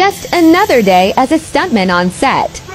Just another day as a stuntman on set.